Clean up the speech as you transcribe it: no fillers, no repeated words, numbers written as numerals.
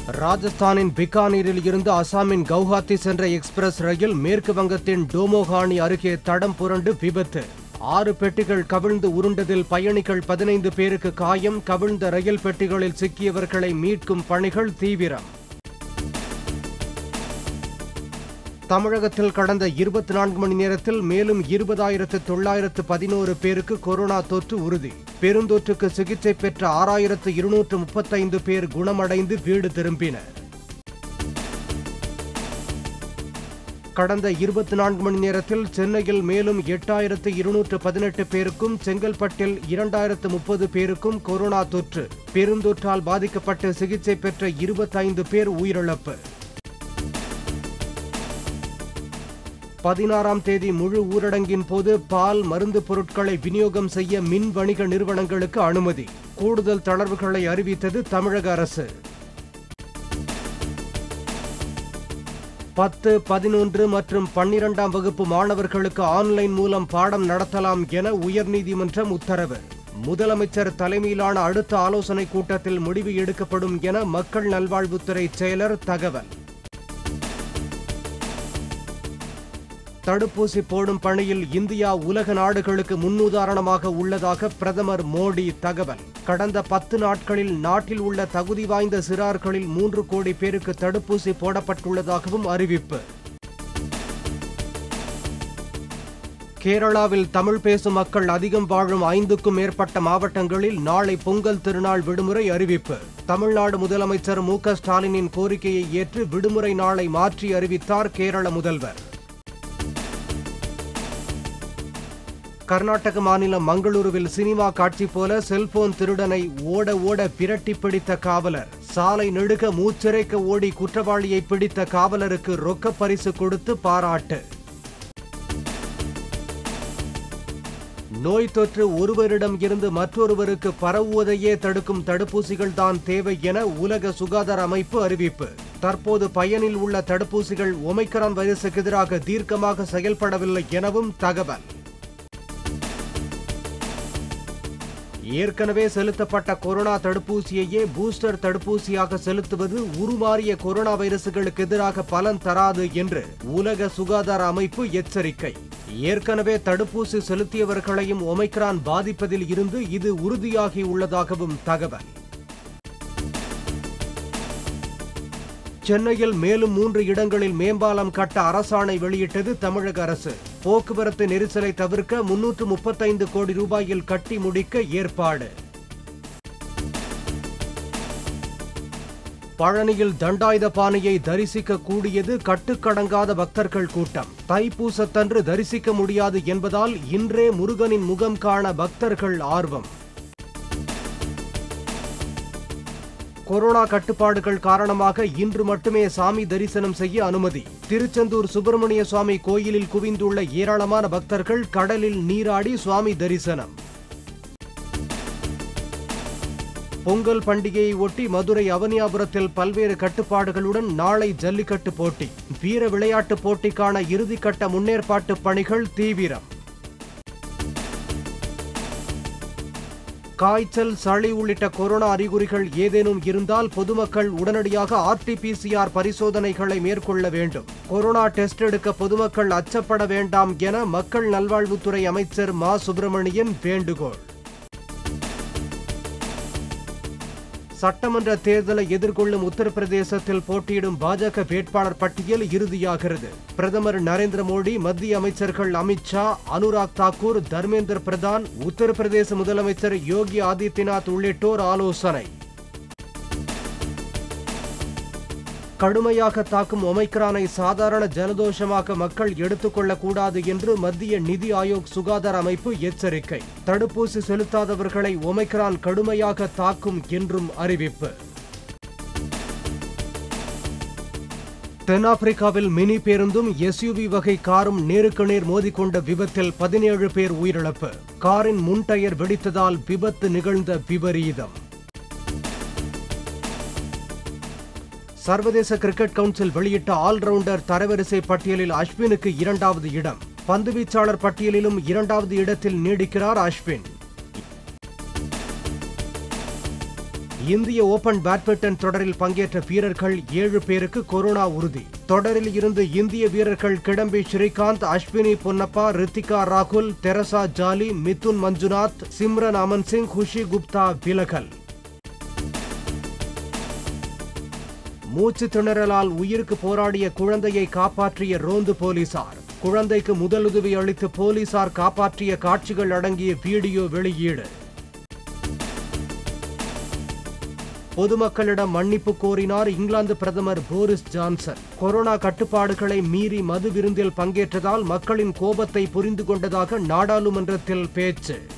ராஜஸ்தானின் பிகானீரில் இருந்து அசாமின் கவுஹாத்தி சென்ற எக்ஸ்பிரஸ் ரயில் மேற்கு வங்கத்தின் டோமோகானி அருகே தடம் புரண்டு விபத்து. 6 பெட்டிகள் கவிழ்ந்து உருண்டதில் பயணிகள் 15 பேருக்கு காயம். கவிழ்ந்த ரயில் பெட்டிகளில் சிக்கியவர்களை மீட்கும் பணிகள் தீவிரம். தமிழகத்தில் கடந்த 24 மணி நேரத்தில் மேலும் 20,911 பேருக்கு கொரோனா தொற்று உறுதி. பெருந்தொற்றுக்கு சிகிச்சை பெற்ற 6,235 பேர் குணமடைந்து வீடு திரும்பினர். கடந்த 24 மணி நேரத்தில் சென்னையில் மேலும் 8,218 பேருக்கும், செங்கல்பட்டில் 2,030 பேருக்கும் கொரோனா தொற்று. பெருந்தொற்றால் பாதிக்கப்பட்டு சிகிச்சை பெற்ற 25 பேர் உயிரிழப்பு. 16ஆம் தேதி முழு ஊரடங்கின் போது பால், மருந்து பொருட்களை விநியோகம் செய்ய மின் வணிக நிறுவனங்களுக்கு அனுமதி. கூடுதல் தளர்வுகளை அறிவித்தது தமிழக அரசு. 10, 11 மற்றும் 12ஆம் வகுப்பு மாணவர்களுக்கு ஆன்லைன் மூலம் பாடம் நடத்தலாம் என உயர்நீதிமன்றம் உத்தரவு. முதலமைச்சர் தலைமையிலான அடுத்த ஆலோசனைக் கூட்டத்தில் முடிவு எடுக்கப்படும் என மக்கள் நல்வாழ்வுத்துறை செயலர் தகவல். தடுப்பூசி போடும் பணியில் இந்தியா உலக நாடுகளுக்கு முன்னுதாரணமாக உள்ளதாக பிரதமர் மோடி தகவல். கடந்த 10 நாட்களில் நாட்டில் உள்ள தகுதி வாய்ந்த சிறார்களில் 3 கோடி பேருக்கு தடுப்பூசி போடப்பட்டுள்ளதாகவும் அறிவிப்பு. கேரளாவில் தமிழ் பேசும் மக்கள் அதிகம் வாழும் 5க்கும் மேற்பட்ட மாவட்டங்களில் நாளை பொங்கல் திருநாள் விடுமுறை அறிவிப்பு. தமிழ்நாடு முதலமைச்சர் மு.க. ஸ்டாலினின் கோரிக்கையை ஏற்று விடுமுறை நாளை மாற்றி அறிவித்தார் கேரள முதல்வர். கர்நாடக மாநிலம் மங்களூருவில் சினிமா காட்சி போல செல்போன் திருடனை ஓட ஓட பிரட்டி பிடித்த காவலர். சாலை நெடுக மூச்சிறைக்க ஓடி குற்றவாளியை பிடித்த காவலருக்கு ரொக்க பரிசு கொடுத்து பாராட்டு. நோய் தொற்று ஒருவரிடம் இருந்து மற்றொருவருக்கு பரவுவதையே தடுக்கும் தடுப்பூசிகள் தான் தேவை என உலக சுகாதார அமைப்பு அறிவிப்பு. தற்போது பயனில் உள்ள தடுப்பூசிகள் ஒமைக்ரான் வைரசுக்கு எதிராக தீர்க்கமாக செயல்படவில்லை எனவும் தகவல். ஏற்கனவே செலுத்தப்பட்ட கொரோனா தடுப்பூசியையே பூஸ்டர் தடுப்பூசியாக செலுத்துவது உருமாறிய கொரோனா வைரசுகளுக்கு எதிராக பலன் தராது என்று உலக சுகாதார அமைப்பு எச்சரிக்கை. ஏற்கனவே தடுப்பூசி செலுத்தியவர்களையும் ஒமைக்ரான் பாதிப்பதில் இருந்து இது உறுதியாகி உள்ளதாகவும் தகவல். சென்னையில் மேலும் 3 இடங்களில் மேம்பாலம் கட்ட அரசாணை வெளியிட்டது தமிழக அரசு. போக்குவரத்து நெரிசலை தவிர்க்க 335 கோடி ரூபாயில் கட்டி முடிக்க ஏற்பாடு. பழனியில் தண்டாயுதபாணியை தரிசிக்க கூடியது கட்டுக்கடங்காத பக்தர்கள் கூட்டம். தைப்பூசத்தன்று தரிசிக்க முடியாது என்பதால் இன்றே முருகனின் முகம் காண பக்தர்கள் ஆர்வம். கொரோனா கட்டுப்பாடுகள் காரணமாக இன்று மட்டுமே சாமி தரிசனம் செய்ய அனுமதி. திருச்செந்தூர் சுப்பிரமணிய சுவாமி கோயிலில் குவிந்துள்ள ஏராளமான பக்தர்கள் கடலில் நீராடி சுவாமி தரிசனம். பொங்கல் பண்டிகையை ஒட்டி மதுரை அவனியாபுரத்தில் பல்வேறு கட்டுப்பாடுகளுடன் நாளை ஜல்லிக்கட்டு போட்டி. வீர விளையாட்டு போட்டிக்கான இறுதிக்கட்ட முன்னேற்பாட்டு பணிகள் தீவிரம். காய்ச்சல், சளி உள்ளிட்ட கொரோனா அறிகுறிகள் ஏதேனும் இருந்தால் பொதுமக்கள் உடனடியாக RT-PCR பரிசோதனைகளை மேற்கொள்ள வேண்டும். கொரோனா டெஸ்ட் எடுக்க பொதுமக்கள் அச்சப்பட வேண்டாம் என மக்கள் நல்வாழ்வுத்துறை அமைச்சர் மா. சுப்பிரமணியன் வேண்டுகோள். சட்டமன்ற தேர்தலை எதிர்கொள்ளும் உத்தரப்பிரதேசத்தில் போட்டியிடும் பாஜக வேட்பாளர் பட்டியல் இறுதியாகிறது. பிரதமர் நரேந்திர மோடி, மத்திய அமைச்சர்கள் அமித் ஷா, அனுராக் தாக்கூர், தர்மேந்திர பிரதான், உத்தரப்பிரதேச முதலமைச்சர் யோகி ஆதித்யநாத் உள்ளிட்டோர் ஆலோசனை. கடுமையாக தாக்கும் ஒமைக்ரானை சாதாரண ஜலதோஷமாக மக்கள் எடுத்துக்கொள்ளக்கூடாது என்று மத்திய நிதி ஆயோக் சுகாதார அமைப்பு எச்சரிக்கை. தடுப்பூசி செலுத்தாதவர்களை ஒமைக்ரான் கடுமையாக தாக்கும் என்றும் அறிவிப்பு. தென்னாப்பிரிக்காவில் மினி பேருந்தும் SUV வகை காரும் நேருக்கு நேர் மோதிக்கொண்ட விபத்தில் 17 பேர் உயிரிழப்பு. காரின் முன் டயர் வெடித்ததால் விபத்து நிகழ்ந்த விபரீதம். சர்வதேச கிரிக்கெட் கவுன்சில் வெளியிட்ட ஆல்ரவுண்டர் தரவரிசை பட்டியலில் அஸ்வினுக்கு 2வது இடம். பந்துவீச்சாளர் பட்டியலிலும் 2வது இடத்தில் நீடிக்கிறார் அஸ்வின். இந்திய ஓபன் பேட்மிண்டன் தொடரில் பங்கேற்ற வீரர்கள் 7 பேருக்கு கொரோனா உறுதி. தொடரில் இருந்து இந்திய வீரர்கள் கிடம்பி ஸ்ரீகாந்த், அஸ்வினி பொன்னப்பா, ரித்திகா ராகுல், தெரசா ஜாலி, மிதுன் மஞ்சுநாத், சிம்ரன் அமன் சிங், குஷி குப்தா விலகல். மூச்சு திணறலால் உயிருக்கு போராடிய குழந்தையை காப்பாற்றிய ரோந்து போலீசார். குழந்தைக்கு முதலுதவி அளித்து போலீசார் காப்பாற்றிய காட்சிகள் அடங்கிய வீடியோ வெளியீடு. பொதுமக்களிடம் மன்னிப்பு கோரினார் இங்கிலாந்து பிரதமர் போரிஸ் ஜான்சன். கொரோனா கட்டுப்பாடுகளை மீறி மது விருந்தில் பங்கேற்றதால் மக்களின் கோபத்தை புரிந்து கொண்டதாக நாடாளுமன்றத்தில் பேச்சு.